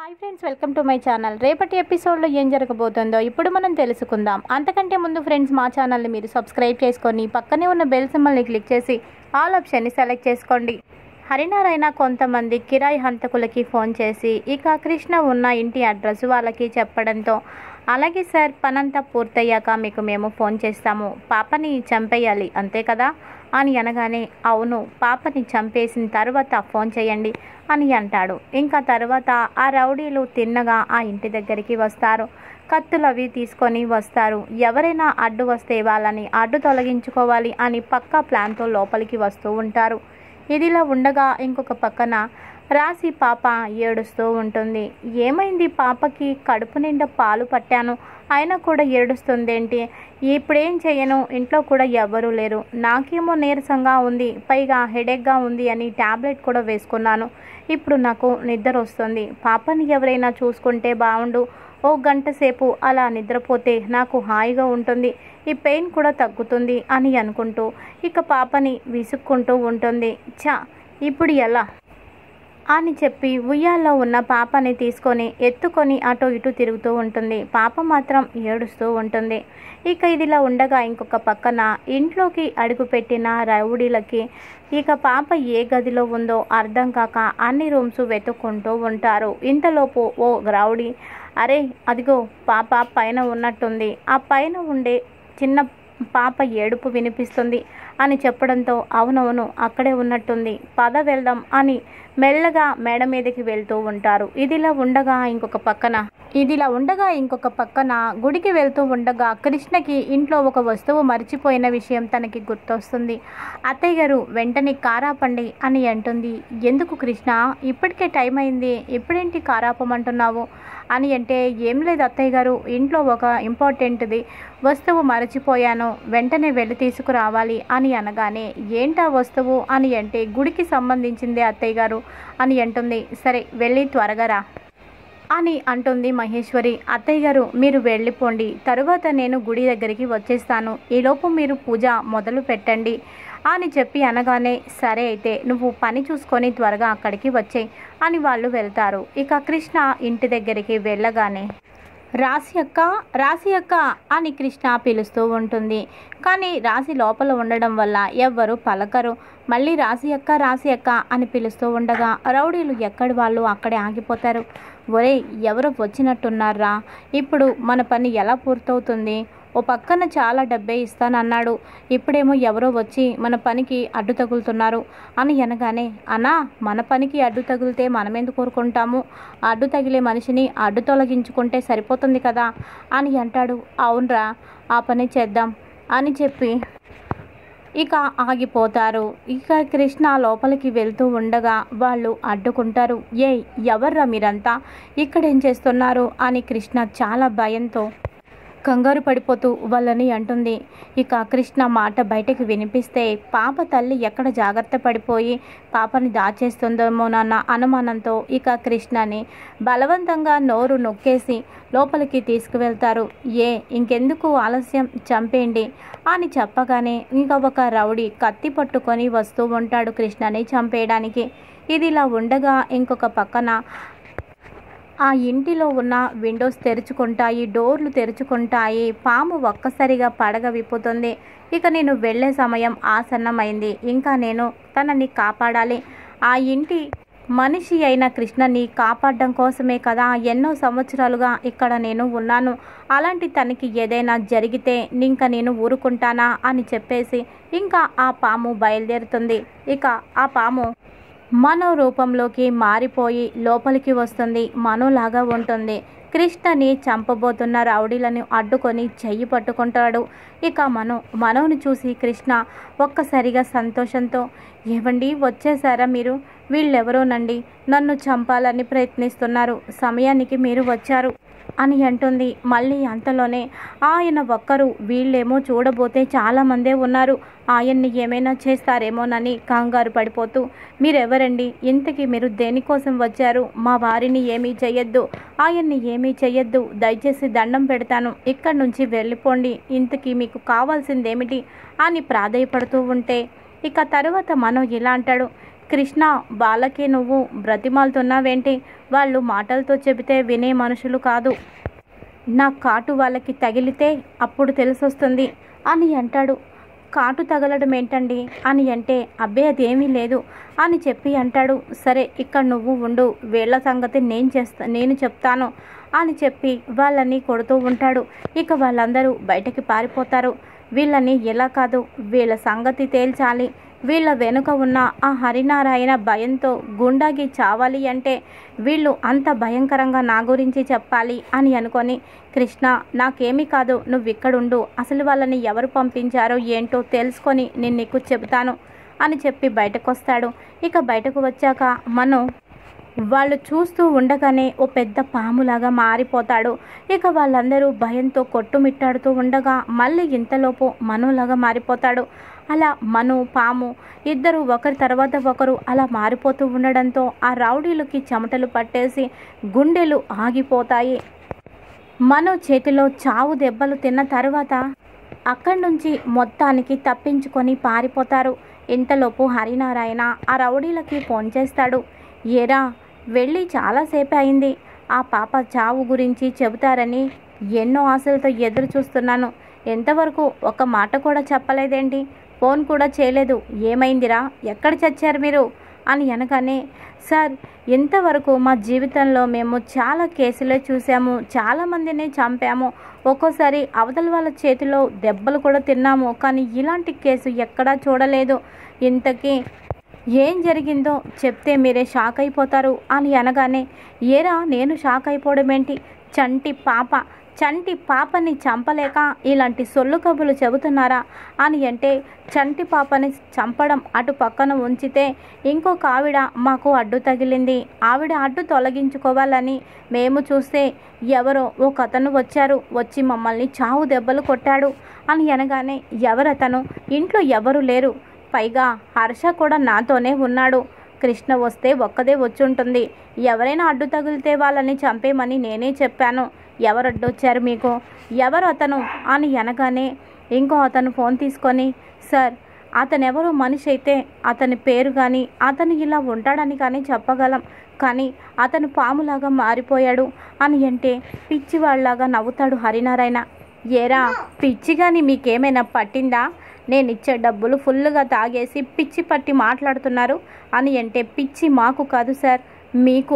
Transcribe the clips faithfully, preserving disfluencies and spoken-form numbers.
Hi friends, welcome to my channel. రేపటి ఎపిసోడ్లో ఏం జరగబోతుందో ఇప్పుడు మనం తెలుసుకుందాం. అంతకంటే ముందు ఫ్రెండ్స్, మా ఛానల్ని మీరు సబ్స్క్రైబ్ చేసుకొని పక్కనే ఉన్న బెల్ సింబల్ని క్లిక్ చేసి ఆల్ ఆప్షన్ని సెలెక్ట్ చేసుకోండి. హరినారాయణ కొంతమంది కిరాయి హంతకులకి ఫోన్ చేసి ఇక కృష్ణ ఉన్న ఇంటి అడ్రస్ వాళ్ళకి చెప్పడంతో, అలాగే సార్, పనంతా పూర్తయ్యాక మీకు మేము ఫోన్ చేస్తాము, పాపని చంపేయాలి అంతే కదా అని అనగానే, అవును, పాపని చంపేసిన తర్వాత ఫోన్ చేయండి అని అంటాడు. ఇంకా తర్వాత ఆ రౌడీలు తిన్నగా ఆ ఇంటి దగ్గరికి వస్తారు. కత్తులు అవి తీసుకొని వస్తారు. ఎవరైనా అడ్డు వస్తే వాళ్ళని అడ్డు తొలగించుకోవాలి అని పక్కా ప్లాన్తో లోపలికి వస్తూ ఉంటారు. ఇదిలా ఉండగా ఇంకొక పక్కన రాశి పాప ఏడుస్తూ ఉంటుంది. ఏమైంది పాపకి? కడుపు నిండా పాలు పట్టాను, అయినా కూడా ఏడుస్తుందేంటి? ఇప్పుడేం చేయను, ఇంట్లో కూడా ఎవ్వరూ లేరు, నాకేమో నీరసంగా ఉంది, పైగా హెడేక్గా ఉంది అని ట్యాబ్లెట్ కూడా వేసుకున్నాను. ఇప్పుడు నాకు నిద్ర వస్తుంది, పాపని ఎవరైనా చూసుకుంటే బాగుండు, ఓ గంట సేపు అలా నిద్రపోతే నాకు హాయిగా ఉంటుంది, ఈ పెయిన్ కూడా తగ్గుతుంది అని అనుకుంటూ ఇక పాపని విసుక్కుంటూ ఉంటుంది. ఛా, ఇప్పుడు ఎలా అని చెప్పి ఉయ్యాల్లో ఉన్న పాపని తీసుకొని ఎత్తుకొని అటు ఇటు తిరుగుతూ ఉంటుంది. పాప మాత్రం ఏడుస్తూ ఉంటుంది. ఇక ఇదిలా ఉండగా ఇంకొక పక్కన ఇంట్లోకి అడుగుపెట్టిన రౌడీలకి ఇక పాప ఏ గదిలో ఉందో అర్థం కాక అన్ని రూమ్స్ వెతుక్కుంటూ ఉంటారు. ఇంతలోపు ఓ రౌడీ, అరే అదిగో పాప పైన ఉన్నట్టుంది, ఆ పైన ఉండే చిన్న పాప ఏడుపు వినిపిస్తుంది అని చెప్పడంతో, అవునవును అక్కడే ఉన్నట్టుంది, పద వెళ్దాం అని మెల్లగా మేడ మీదకి వెళ్తూ ఉంటారు. ఇదిలా ఉండగా ఇంకొక పక్కన ఇదిలా ఉండగా ఇంకొక పక్కన గుడికి వెళ్తూ ఉండగా కృష్ణకి ఇంట్లో ఒక వస్తువు మర్చిపోయిన విషయం తనకి గుర్తొస్తుంది. అత్తయ్య గారు, వెంటనే కారాపండి అని అంటుంది. ఎందుకు కృష్ణ, ఇప్పటికే టైం అయింది, ఇప్పుడేంటి కారాపమంటున్నావు అని అంటే, ఏం లేదు అత్తయ్య గారు, ఇంట్లో ఒక ఇంపార్టెంట్ది వస్తువు మరచిపోయాను, వెంటనే వెళ్ళి తీసుకురావాలి అని అనగానే, ఏంటా వస్తువు అని అంటే, గుడికి సంబంధించిందే అత్తయ్య గారు అని అంటుంది. సరే వెళ్ళి త్వరగా రా అని అంటుంది మహేశ్వరి. అత్తయ్య గారు, మీరు వెళ్ళిపోండి, తరువాత నేను గుడి దగ్గరికి వచ్చేస్తాను, ఈలోపు మీరు పూజ మొదలు పెట్టండి అని చెప్పి అనగానే, సరే అయితే నువ్వు పని చూసుకొని త్వరగా అక్కడికి వచ్చేయి అని వాళ్ళు వెళ్తారు. ఇక కృష్ణ ఇంటి దగ్గరికి వెళ్ళగానే, రాశి అక్క, రాశి అక్క అని కృష్ణ పిలుస్తూ ఉంటుంది. కానీ రాశి లోపల ఉండడం వల్ల ఎవ్వరూ పలకరు. మళ్ళీ రాశి అక్క, రాశి అక్క అని పిలుస్తూ ఉండగా రౌడీలు ఎక్కడి వాళ్ళు అక్కడే ఆగిపోతారు. ఒరే, ఎవరో వచ్చినట్టున్నారా, ఇప్పుడు మన పని ఎలా పూర్తవుతుంది? ఓ పక్కన చాలా డబ్బే ఇస్తానన్నాడు, ఇప్పుడేమో ఎవరో వచ్చి మన పనికి అడ్డు తగులుతున్నారు అని అనగానే, అన్నా, మన పనికి అడ్డు తగిలితే మనమెందుకు కోరుకుంటాము, అడ్డు తగిలే మనిషిని అడ్డు తొలగించుకుంటే సరిపోతుంది కదా అని అంటాడు. అవునరా, ఆ పని చేద్దాం అని చెప్పి ఇక ఆగిపోతారు. ఇక కృష్ణ లోపలికి వెళ్తూ ఉండగా వాళ్ళు అడ్డుకుంటారు. ఏ ఎవర్రా మీరంతా, ఇక్కడేం చేస్తున్నారు అని కృష్ణ చాలా భయంతో కంగారు పడిపోతూ వాళ్ళని అంటుంది. ఇక కృష్ణ మాట బయటకు వినిపిస్తే పాప తల్లి ఎక్కడ జాగ్రత్త పడిపోయి పాపని దాచేస్తుందేమోనన్న అనుమానంతో ఇక కృష్ణని బలవంతంగా నోరు నొక్కేసి లోపలికి తీసుకువెళ్తారు. ఏ ఇంకెందుకు ఆలస్యం, చంపేయండి అని చెప్పగానే ఇంకా ఒక రౌడీ కత్తి పట్టుకొని వస్తూ ఉంటాడు కృష్ణని చంపేయడానికి. ఇదిలా ఉండగా ఇంకొక పక్కన ఆ ఇంటిలో ఉన్న విండోస్ తెరుచుకుంటాయి, డోర్లు తెరుచుకుంటాయి. పాము ఒక్కసారిగా పడగ విప్పుతుంది. ఇక నేను వెళ్ళే సమయం ఆసన్నమైంది, ఇంకా నేను తనని కాపాడాలి. ఆ ఇంటి మనిషి అయిన కృష్ణని కాపాడడం కోసమే కదా ఎన్నో సంవత్సరాలుగా ఇక్కడ నేను ఉన్నాను. అలాంటి తనకి ఏదైనా జరిగితే ఇంకా నేను ఊరుకుంటానా అని చెప్పేసి ఇంకా ఆ పాము బయలుదేరుతుంది. ఇక ఆ పాము మనో రూపంలోకి మారిపోయి లోపలికి వస్తుంది. మనోలాగా ఉంటుంది. కృష్ణని చంపబోతున్న రౌడీలను అడ్డుకొని చెయ్యి పట్టుకుంటాడు. ఇక మనో మనోని చూసి కృష్ణ ఒక్కసారిగా సంతోషంతో, ఏవండి వచ్చేసారా మీరు, వీళ్ళెవరోనండి, నన్ను చంపాలని ప్రయత్నిస్తున్నారు, సమయానికి మీరు వచ్చారు అని అంటుంది. మళ్ళీ అంతలోనే ఆయన ఒక్కరు, వీళ్ళేమో చూడబోతే చాలామందే ఉన్నారు, ఆయన్ని ఏమైనా చేస్తారేమోనని కంగారు పడిపోతూ, మీరెవరండి, ఇంతకీ మీరు దేనికోసం వచ్చారు, మా వారిని ఏమీ చెయ్యొద్దు, ఆయన్ని ఏమీ చెయ్యొద్దు, దయచేసి దండం పెడతాను, ఇక్కడి నుంచి వెళ్ళిపోండి, ఇంతకీ మీకు కావాల్సిందేమిటి అని ప్రాధేయపడుతూ ఉంటే ఇక తరువాత మనం ఇలా అంటాడు, కృష్ణ, వాళ్ళకి నువ్వు బ్రతిమాలుతున్నావేంటి? వాళ్ళు మాటలతో చెబితే వినే మనుషులు కాదు. నా కాటు వాళ్ళకి తగిలితే అప్పుడు తెలిసొస్తుంది అని అంటాడు. కాటు తగలడం ఏంటండి అని అంటే, అబ్బే అదేమీ లేదు అని చెప్పి అంటాడు. సరే ఇక్కడ నువ్వు ఉండు, వీళ్ళ సంగతి నేను చేస్తా నేను చెప్తాను అని చెప్పి వాళ్ళని కొడుతూ ఉంటాడు. ఇక వాళ్ళందరూ బయటకి పారిపోతారు. వీళ్ళని ఎలా కాదు, వీళ్ళ సంగతి తేల్చాలి. వీళ్ళ వెనుక ఉన్న ఆ హరినారాయణ భయంతో గుండాగి చావాలి అంటే వీళ్ళు అంత భయంకరంగా నా గురించి చెప్పాలి అని అనుకొని, కృష్ణ నాకేమీ కాదు, నువ్వు ఇక్కడుండు, అసలు వాళ్ళని ఎవరు పంపించారో ఏంటో తెలుసుకొని నేను నీకు చెబుతాను అని చెప్పి బయటకు వస్తాడు. ఇక బయటకు వచ్చాక మనం వాళ్ళు చూస్తూ ఉండగానే ఓ పెద్ద పాములాగా మారిపోతాడు. ఇక వాళ్ళందరూ భయంతో కొట్టుమిట్టాడుతూ ఉండగా మళ్ళీ ఇంతలోపు మనులాగా మారిపోతాడు. అలా మను, పాము ఇద్దరు ఒకరి తర్వాత ఒకరు అలా మారిపోతూ ఉండడంతో ఆ రౌడీలకి చెమటలు పట్టేసి గుండెలు ఆగిపోతాయి. మను చేతిలో చావు దెబ్బలు తిన్న తర్వాత అక్కడి నుంచి మొత్తానికి తప్పించుకొని పారిపోతారు. ఇంతలోపు హరినారాయణ ఆ రౌడీలకి ఫోన్ చేస్తాడు. ఏరా వెళ్ళి చాలాసేపు అయింది, ఆ పాప చావు గురించి చెబుతారని ఎన్నో ఆశలతో ఎదురు చూస్తున్నాను, ఎంతవరకు ఒక మాట కూడా చెప్పలేదేంటి, ఫోన్ కూడా చేయలేదు, ఏమైందిరా, ఎక్కడ చచ్చారు మీరు అని అనగానే, సార్ ఇంతవరకు మా జీవితంలో మేము చాలా కేసులే చూసాము, చాలామందిని చంపాము, ఒక్కోసారి అవతల వాళ్ళ చేతిలో దెబ్బలు కూడా తిన్నాము, కానీ ఇలాంటి కేసు ఎక్కడా చూడలేదు, ఇంతకీ ఏం జరిగిందో చెప్తే మీరే షాక్ అయిపోతారు అని అనగానే, ఏరా నేను షాక్ అయిపోవడం ఏంటి, చంటి పాప చంటి పాపని చంపలేక ఇలాంటి సొల్లు కబులు చెబుతున్నారా అని అంటే, చంటి పాపని చంపడం అటు పక్కన ఉంచితే ఇంకొక ఆవిడ మాకు అడ్డు తగిలింది, ఆవిడ అడ్డు తొలగించుకోవాలని మేము చూస్తే ఎవరో ఒక అతను వచ్చారు, వచ్చి మమ్మల్ని చావు దెబ్బలు కొట్టాడు అని అనగానే, ఎవరతను, ఇంట్లో ఎవరు లేరు, పైగా హర్ష కూడా నాతోనే ఉన్నాడు, కృష్ణ వస్తే ఒక్కదే వచ్చుంటుంది, ఎవరైనా అడ్డు తగిలితే వాళ్ళని చంపేమని నేనే చెప్పాను, ఎవరు అడ్డొచ్చారు మీకు, ఎవరు అతను అని అనగానే ఇంకో అతను ఫోన్ తీసుకొని, సార్ అతనెవరో మనిషి అయితే అతని పేరు కానీ అతను ఇలా ఉంటాడని కానీ చెప్పగలం, కానీ అతను పాములాగా మారిపోయాడు అని అంటే పిచ్చివాళ్లాగా నవ్వుతాడు హరినారాయణ. ఏరా పిచ్చి కానీ మీకేమైనా పట్టిందా, నేను ఇచ్చే డబ్బులు ఫుల్గా తాగేసి పిచ్చి పట్టి మాట్లాడుతున్నారు అని అంటే, పిచ్చి మాకు కాదు సార్, మీకు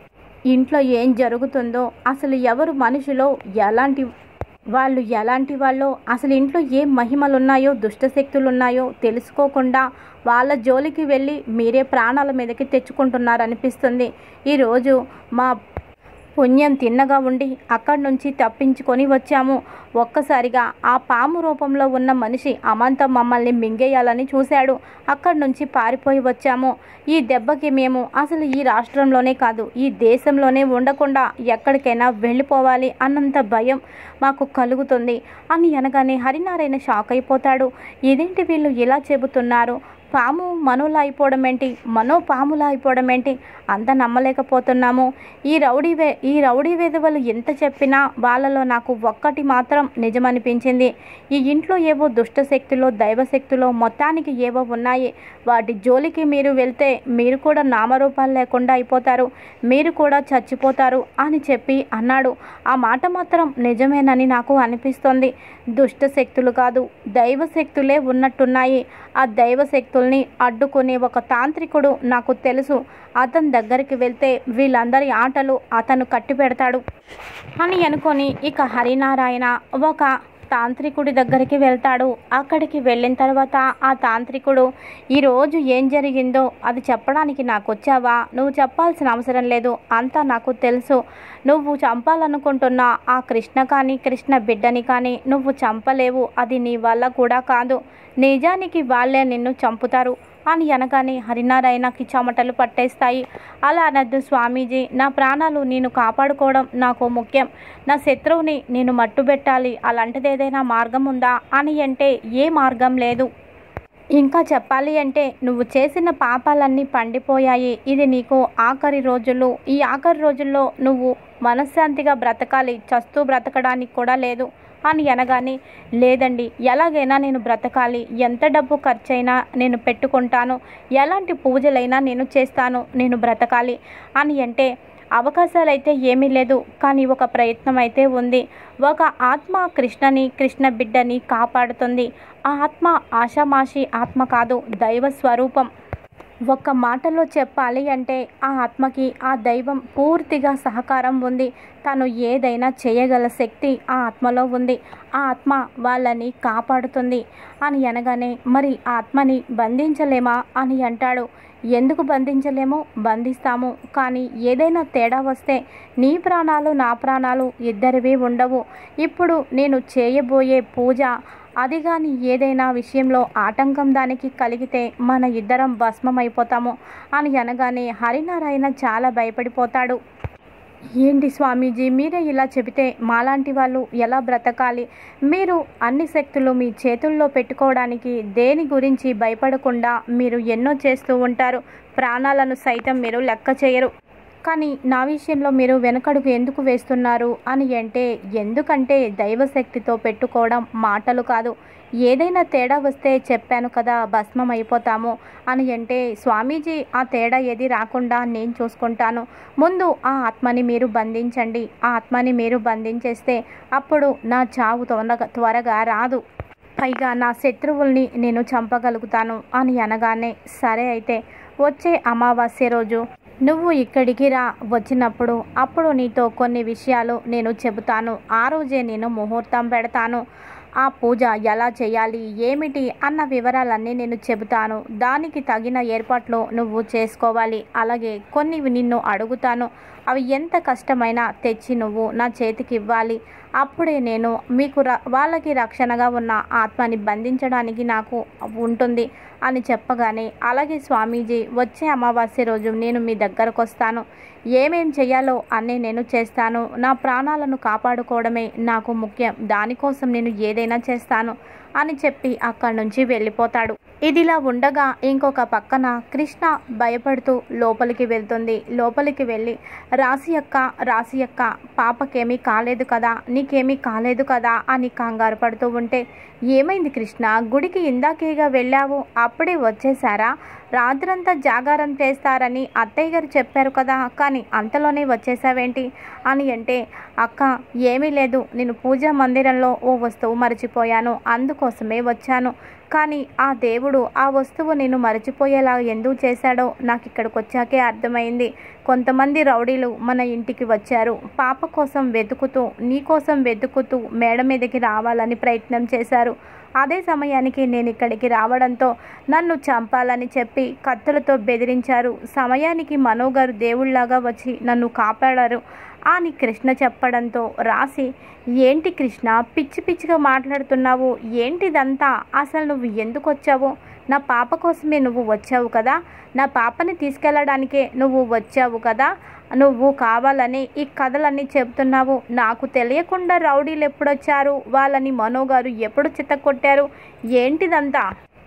ఇంట్లో ఏం జరుగుతుందో, అసలు ఎవరు మనుషులో ఎలాంటి వాళ్ళు ఎలాంటి వాళ్ళో, అసలు ఇంట్లో ఏ మహిమలు ఉన్నాయో దుష్టశక్తులు ఉన్నాయో తెలుసుకోకుండా వాళ్ళ జోలికి వెళ్ళి మీరే ప్రాణాల మీదకి తెచ్చుకుంటున్నారనిపిస్తుంది. ఈరోజు మా పుణ్యం తిన్నగా ఉండి అక్కడి నుంచి తప్పించుకొని వచ్చాము, ఒక్కసారిగా ఆ పాము రూపంలో ఉన్న మనిషి అమాంతం మమ్మల్ని మింగేయాలని చూశాడు, అక్కడి నుంచి పారిపోయి వచ్చాము, ఈ దెబ్బకి మేము అసలు ఈ రాష్ట్రంలోనే కాదు ఈ దేశంలోనే ఉండకుండా ఎక్కడికైనా వెళ్ళిపోవాలి అన్నంత భయం మాకు కలుగుతుంది అని అనగానే హరినారాయణ షాక్ అయిపోతాడు. ఇదేంటి వీళ్ళు ఇలా చెబుతున్నారు, పాము మనోలా అయిపోవడం ఏంటి, మనో పాములా అయిపోవడం ఏంటి, అంత నమ్మలేకపోతున్నాము, ఈ రౌడీ వే ఈ రౌడీ వెధవలు ఎంత చెప్పినా వాళ్ళలో నాకు ఒక్కటి మాత్రం నిజమనిపించింది, ఈ ఇంట్లో ఏవో దుష్టశక్తులో దైవశక్తులో మొత్తానికి ఏవో ఉన్నాయి, వాటి జోలికి మీరు వెళ్తే మీరు కూడా నామరూపాలు లేకుండా అయిపోతారు, మీరు కూడా చచ్చిపోతారు అని చెప్పి అన్నాడు. ఆ మాట మాత్రం నిజమేనని నాకు అనిపిస్తోంది, దుష్టశక్తులు కాదు దైవశక్తులే ఉన్నట్టున్నాయి, ఆ దైవశక్తుల్ని అడ్డుకునే ఒక తాంత్రికుడు నాకు తెలుసు, అతని దగ్గరికి వెళ్తే వీళ్ళందరి ఆటలు అతను కట్టి పెడతాడు అని అనుకొని ఇక హరినారాయణ ఒక తాంత్రికుడి దగ్గరికి వెళ్తాడు. అక్కడికి వెళ్ళిన తర్వాత ఆ తాంత్రికుడు, ఈరోజు ఏం జరిగిందో అది చెప్పడానికి నాకు వచ్చావా, నువ్వు చెప్పాల్సిన అవసరం లేదు, అంతా నాకు తెలుసు, నువ్వు చంపాలనుకుంటున్న ఆ కృష్ణ కానీ కృష్ణ బిడ్డని కానీ నువ్వు చంపలేవు, అది నీ వల్ల కూడా కాదు, నిజానికి వాళ్ళే నిన్ను చంపుతారు అని అనగానే హరినారాయణకి చెమటలు పట్టేస్తాయి. అలా అనద్దు స్వామీజీ, నా ప్రాణాలు నేను కాపాడుకోవడం నాకు ముఖ్యం, నా శత్రువుని నేను మట్టుబెట్టాలి, అలాంటిది ఏదైనా మార్గం ఉందా అని అంటే ఏ మార్గం లేదు, ఇంకా చెప్పాలి అంటే నువ్వు చేసిన పాపాలన్నీ పండిపోయాయి. ఇది నీకు ఆఖరి రోజులు. ఈ ఆఖరి రోజుల్లో నువ్వు మనశ్శాంతిగా బ్రతకాలి, చస్తూ బ్రతకడానికి కూడా లేదు అని అనగానే, లేదండి, ఎలాగైనా నేను బ్రతకాలి, ఎంత డబ్బు ఖర్చైనా నేను పెట్టుకుంటాను, ఎలాంటి పూజలైనా నేను చేస్తాను, నేను బ్రతకాలి అని అంటే, అవకాశాలు అయితే ఏమీ లేదు, కానీ ఒక ప్రయత్నం అయితే ఉంది. ఒక ఆత్మ కృష్ణని, కృష్ణ బిడ్డని కాపాడుతుంది. ఆ ఆత్మ ఆషామాషి ఆత్మ కాదు, దైవ స్వరూపం. ఒక్క మాటలో చెప్పాలి అంటే ఆ ఆత్మకి ఆ దైవం పూర్తిగా సహకారం ఉంది. తను ఏదైనా చేయగల శక్తి ఆ ఆత్మలో ఉంది. ఆ ఆత్మ వాళ్ళని కాపాడుతుంది అని అనగానే, మరి ఆత్మని బంధించలేమా అని అంటాడు. ఎందుకు బంధించలేమో, బంధిస్తాము, కానీ ఏదైనా తేడా వస్తే నీ ప్రాణాలు నా ప్రాణాలు ఇద్దరివి ఉండవు. ఇప్పుడు నేను చేయబోయే పూజ అది కానీ ఏదైనా విషయంలో ఆటంకం దానికి కలిగితే మన ఇద్దరం భస్మం అయిపోతాము అని అనగానే హరినారాయణ చాలా భయపడిపోతాడు. ఏంటి స్వామీజీ, మీరే ఇలా చెబితే మాలాంటి వాళ్ళు ఎలా బ్రతకాలి? మీరు అన్ని శక్తులు మీ చేతుల్లో పెట్టుకోవడానికి దేని గురించి భయపడకుండా మీరు ఎన్నో చేస్తూ ఉంటారు. ప్రాణాలను సైతం మీరు లెక్క చేయరు. కానీ నా విషయంలో మీరు వెనకడుగు ఎందుకు వేస్తున్నారు అని అంటే, ఎందుకంటే దైవశక్తితో పెట్టుకోవడం మాటలు కాదు. ఏదైనా తేడా వస్తే చెప్పాను కదా, భస్మం అయిపోతాము అని అంటే, స్వామీజీ ఆ తేడా ఏది రాకుండా నేను చూసుకుంటాను. ముందు ఆ ఆత్మని మీరు బంధించండి. ఆ ఆత్మని మీరు బంధించేస్తే అప్పుడు నా చావు త్వరగా త్వరగా రాదు. పైగా నా శత్రువుల్ని నేను చంపగలుగుతాను అని అనగానే, సరే అయితే వచ్చే అమావాస్య రోజు నువ్వు ఇక్కడికి రా. వచ్చినప్పుడు అప్పుడు నీతో కొన్ని విషయాలు నేను చెబుతాను. ఆ రోజే నేను ముహూర్తం పెడతాను. ఆ పూజ ఎలా చేయాలి, ఏమిటి అన్న వివరాలన్నీ నేను చెబుతాను. దానికి తగిన ఏర్పాట్లు నువ్వు చేసుకోవాలి. అలాగే కొన్ని నిన్ను అడుగుతాను. అవి ఎంత కష్టమైనా తెచ్చి నువ్వు నా చేతికి ఇవ్వాలి. అప్పుడే నేను మీకు ర వాళ్ళకి రక్షణగా ఉన్న ఆత్మని బంధించడానికి నాకు ఉంటుంది అని చెప్పగానే, అలాగే స్వామీజీ, వచ్చే అమావాస్య రోజు నేను మీ దగ్గరకు వస్తాను. ఏమేం చేయాలో అన్నీ నేను చేస్తాను. నా ప్రాణాలను కాపాడుకోవడమే నాకు ముఖ్యం. దానికోసం నేను ఏదైనా చేస్తాను అని చెప్పి అక్కడి నుంచి వెళ్ళిపోతాడు. ఇదిలా ఉండగా ఇంకొక పక్కన కృష్ణ భయపడుతూ లోపలికి వెళ్తుంది. లోపలికి వెళ్ళి, రాశి అక్క, రాశి అక్క, పాపకేమీ కాలేదు కదా, నీకేమీ కాలేదు కదా అని కంగారు పడుతూ ఉంటే, ఏమైంది కృష్ణ, గుడికి ఇందాకేగా వెళ్ళావు, అప్పుడే వచ్చేసారా? రాత్రంతా జాగారం చేస్తారని అత్తయ్య గారు చెప్పారు కదా, కానీ అంతలోనే వచ్చేసావేంటి అని అంటే, అక్క ఏమీ లేదు, నేను పూజా మందిరంలో ఓ వస్తువు మర్చిపోయాను, అందుకోసమే వచ్చాను. కానీ ఆ దేవుడు ఆ వస్తువు నేను మర్చిపోయేలా ఎందుకు చేశాడో నాకు ఇక్కడికి వచ్చాకే అర్థమైంది. కొంతమంది రౌడీలు మన ఇంటికి వచ్చారు. పాప కోసం వెతుకుతూ, నీ కోసం వెతుకుతూ మేడ మీదకి రావాలని ప్రయత్నం చేశారు. అదే సమయానికి నేను ఇక్కడికి రావడంతో నన్ను చంపాలని చెప్పి కత్తులతో బెదిరించారు. సమయానికి మనోగారు దేవుళ్లాగా వచ్చి నన్ను కాపాడారు అని కృష్ణ చెప్పడంతో, రాసి, ఏంటి కృష్ణ పిచ్చి పిచ్చిగా మాట్లాడుతున్నావు, ఏంటిదంతా, అసలు నువ్వు ఎందుకు వచ్చావు? నా పాప కోసమే నువ్వు వచ్చావు కదా, నా పాపని తీసుకెళ్ళడానికే నువ్వు వచ్చావు కదా, నువ్వు కావాలని ఈ కథలన్నీ చెబుతున్నావు. నాకు తెలియకుండా రౌడీలు ఎప్పుడొచ్చారు, వాళ్ళని మనోగారు ఎప్పుడు చిత్తకొట్టారు, ఏంటిదంతా?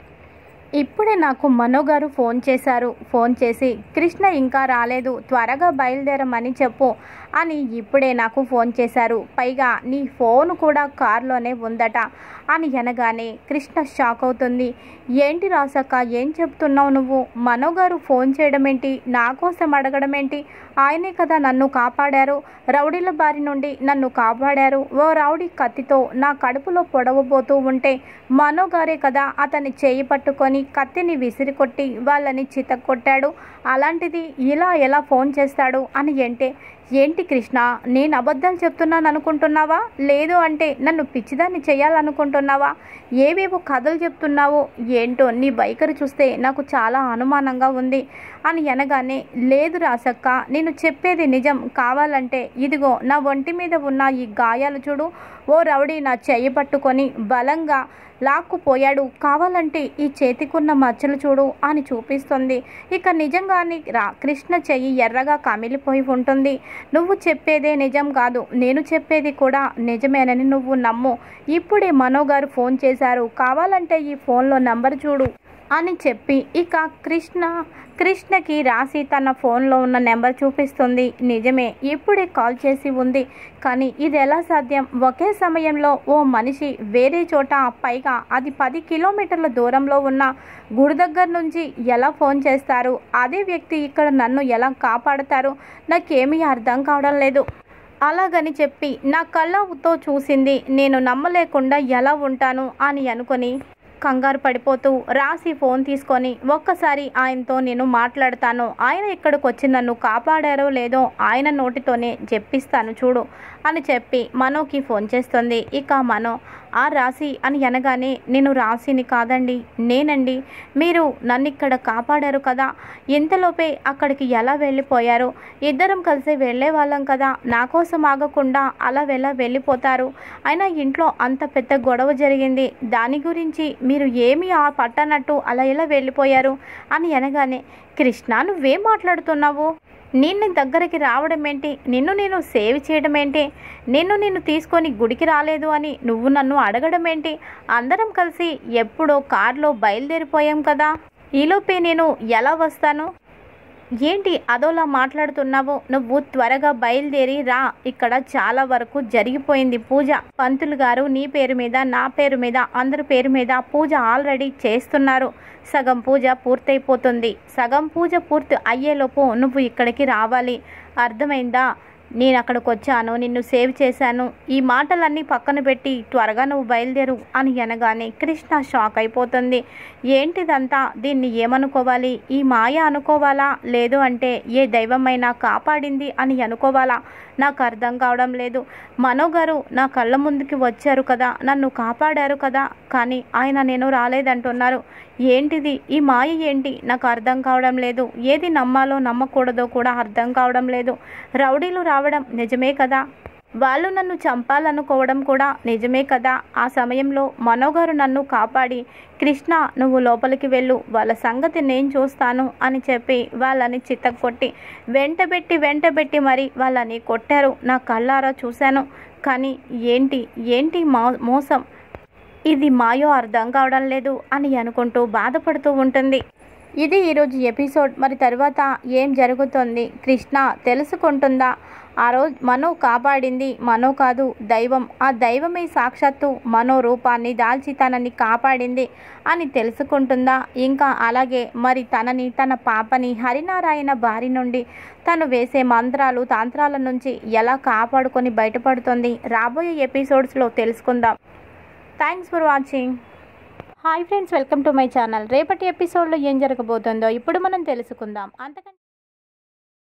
ఇప్పుడే నాకు మనోగారు ఫోన్ చేశారు. ఫోన్ చేసి, కృష్ణ ఇంకా రాలేదు, త్వరగా బయలుదేరమని చెప్పు అని ఇప్పుడే నాకు ఫోన్ చేశారు. పైగా నీ ఫోన్ కూడా కారులోనే ఉందట అని అనగానే కృష్ణ షాక్ అవుతుంది. ఏంటి రాసక్క, ఏం చెప్తున్నావు నువ్వు? మనోగారు ఫోన్ చేయడం ఏంటి, నా కోసం అడగడం ఏంటి? ఆయనే కదా నన్ను కాపాడారు, రౌడీల బారి నుండి నన్ను కాపాడారు. ఓ రౌడీ కత్తితో నా కడుపులో పొడవబోతూ ఉంటే మనోగారే కదా అతన్ని చేయి పట్టుకొని కత్తిని విసిరికొట్టి వాళ్ళని చితక్కొట్టాడు. అలాంటిది ఇలా ఎలా ఫోన్ చేస్తాడు అని అంటే, ఏంటి కృష్ణ, నేను అబద్ధాలు చెప్తున్నాను అనుకుంటున్నావా? లేదు అంటే నన్ను పిచ్చిదాన్ని చేయాలనుకుంటున్నావా? ఏవేవో కథలు చెప్తున్నావు, ఏంటో నీ వైఖరి చూస్తే నాకు చాలా అనుమానంగా ఉంది అని అనగానే, లేదు రాసక్క, నేను చెప్పేది నిజం. కావాలంటే ఇదిగో నా ఒంటి మీద ఉన్న ఈ గాయాలు చూడు, ఓ రౌడీ నా చెయ్యి పట్టుకొని బలంగా లాక్కుపోయాడు, కావాలంటే ఈ చేతికున్న మచ్చలు చూడు అని చూపిస్తుంది. ఇక నిజంగానే రా కృష్ణ చెయ్యి ఎర్రగా కమిలిపోయి ఉంటుంది. నువ్వు చెప్పేదే నిజం కాదు, నేను చెప్పేది కూడా నిజమేనని నువ్వు నమ్ము. ఇప్పుడే మనోగారు ఫోన్ చేశారు, కావాలంటే ఈ ఫోన్లో నంబర్ చూడు అని చెప్పి ఇక కృష్ణ కృష్ణకి రాసి తన ఫోన్లో ఉన్న నెంబర్ చూపిస్తుంది. నిజమే, ఇప్పుడే కాల్ చేసి ఉంది. కానీ ఇది ఎలా సాధ్యం? ఒకే సమయంలో ఓ మనిషి వేరే చోట, పైగా అది పది కిలోమీటర్ల దూరంలో ఉన్న గుడి దగ్గర నుంచి ఎలా ఫోన్ చేస్తారు? అదే వ్యక్తి ఇక్కడ నన్ను ఎలా కాపాడతారు? నాకేమీ అర్థం కావడం లేదు. అలాగని చెప్పి నా కళ్ళతో చూసింది నేను నమ్మలేకుండా ఎలా ఉంటాను అని అనుకొని కంగారు పడిపోతూ రాసి ఫోన్ తీసుకొని ఒక్కసారి ఆయనతో నేను మాట్లాడతాను, ఆయన ఇక్కడికి వచ్చి నన్ను కాపాడారో లేదో ఆయన నోటితోనే చెప్పిస్తాను చూడు అని చెప్పి మనోకి ఫోన్ చేస్తుంది. ఇక మనో ఆ రాసి అని అనగానే, నేను రాసిని కాదండి, నేనండి. మీరు నన్ను ఇక్కడ కాపాడారు కదా, ఇంతలోపే అక్కడికి ఎలా వెళ్ళిపోయారు? ఇద్దరం కలిసి వెళ్ళే వాళ్ళం కదా, నా కోసం ఆగకుండా అలా వెళ్ళ వెళ్ళిపోతారు. అయినా ఇంట్లో అంత పెద్ద గొడవ జరిగింది, దాని గురించి మీరు ఏమీ ఆ పట్టనట్టు అలా ఎలా వెళ్ళిపోయారు అని అనగానే, కృష్ణ నువ్వేం మాట్లాడుతున్నావు? నిన్ను దగ్గరికి రావడం ఏంటి? నిన్ను నేను సేవ్ చేయడం ఏంటి? నిన్ను నేను తీసుకొని గుడికి రాలేదు అని నువ్వు నన్ను అడగడం ఏంటి? అందరం కలిసి ఎప్పుడో కార్లో బయలుదేరిపోయాం కదా, ఈలోపే నేను ఎలా వస్తాను? ఏంటి అదోలా మాట్లాడుతున్నావు? నువ్వు త్వరగా బయలుదేరి రా, ఇక్కడ చాలా వరకు జరిగిపోయింది పూజ. పంతులు గారు నీ పేరు మీద, నా పేరు మీద, అందరి పేరు మీద పూజ ఆల్రెడీ చేస్తున్నారు. సగం పూజ పూర్తయిపోతుంది. సగం పూజ పూర్తి అయ్యేలోపు నువ్వు ఇక్కడికి రావాలి, అర్థమైందా? నేను అక్కడికి వచ్చాను, నిన్ను సేవ్ చేశాను, ఈ మాటలన్నీ పక్కన పెట్టి త్వరగా నువ్వు బయలుదేరు అని అనగానే కృష్ణ షాక్ అయిపోతుంది. ఏంటిదంతా? దీన్ని ఏమనుకోవాలి? ఈ మాయ అనుకోవాలా, లేదు అంటే ఏ దైవమైనా కాపాడింది అని అనుకోవాలా? నాకు అర్థం కావడం లేదు. మనోగారు నా కళ్ళ ముందుకి వచ్చారు కదా, నన్ను కాపాడారు కదా, కానీ ఆయన నేను రాలేదంటున్నారు. ఏంటిది ఈ మాయ? ఏంటి నాకు అర్థం కావడం లేదు. ఏది నమ్మాలో నమ్మకూడదో కూడా అర్థం కావడం లేదు. రౌడీలు రావడం నిజమే కదా, వాళ్ళు నన్ను చంపాలనుకోవడం కూడా నిజమే కదా. ఆ సమయంలో మనోగారు నన్ను కాపాడి, కృష్ణ నువ్వు లోపలికి వెళ్ళు, వాళ్ళ సంగతి నేను చూస్తాను అని చెప్పి వాళ్ళని చిత్తకొట్టి వెంటబెట్టి వెంటబెట్టి మరి వాళ్ళని కొట్టారు. నా కళ్ళారా చూశాను. కానీ ఏంటి ఏంటి మా మోసం, ఇది మాయో అర్థం కావడం లేదు అని అనుకుంటూ బాధపడుతూ ఉంటుంది. ఇది ఈరోజు ఎపిసోడ్. మరి తర్వాత ఏం జరుగుతుంది? కృష్ణ తెలుసుకుంటుందా? ఆ రోజు మనో కాపాడింది మనో కాదు, దైవం. ఆ దైవమే సాక్షాత్తు మనో రూపాన్ని దాల్చి తనని కాపాడింది అని తెలుసుకుంటుందా? ఇంకా అలాగే మరి తనని, తన పాపని హరినారాయణ బారి నుండి తను వేసే మంత్రాలు తంత్రాల నుంచి ఎలా కాపాడుకొని బయటపడుతుంది? రాబోయే ఎపిసోడ్స్లో తెలుసుకుందాం. Thanks for watching. Hi friends, welcome to my channel. రేపటి ఎపిసోడ్లో ఏం జరగబోతుందో ఇప్పుడు మనం తెలుసుకుందాం. అంతకంటే